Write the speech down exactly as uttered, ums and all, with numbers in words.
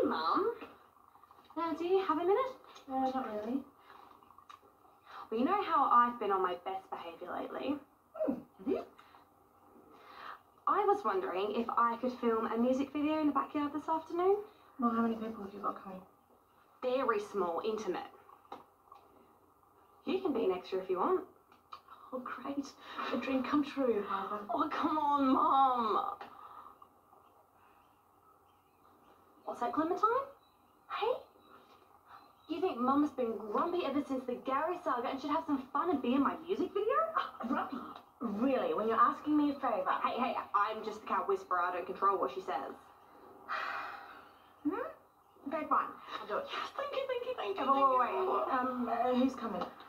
Mum. Now, do you have a minute? No, not really. Well, you know how I've been on my best behaviour lately? Hmm, have you? I was wondering if I could film a music video in the backyard this afternoon. Well, how many people have you got coming? Very small, intimate. You can be an extra if you want. Oh, great. A dream come true, Father. Oh, come on, Mum. What's that, Clementine? Hey? You think Mum's been grumpy ever since the Gary saga and should have some fun and be in my music video? Grumpy? Really? When you're asking me a favour? Hey, hey, I'm just the cat whisperer. I don't control what she says. Hmm? Okay, fine. I'll do it. Thank you, thank you, thank you. Oh, wait, wait, wait. Um, uh, who's coming?